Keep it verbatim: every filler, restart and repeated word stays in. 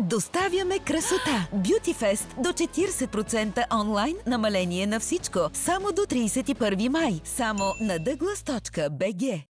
Доставяме красота. Бютифест до четиридесет процента онлайн намаление на всичко. Само до тридесет и първи май. Само на Douglas точка би джи.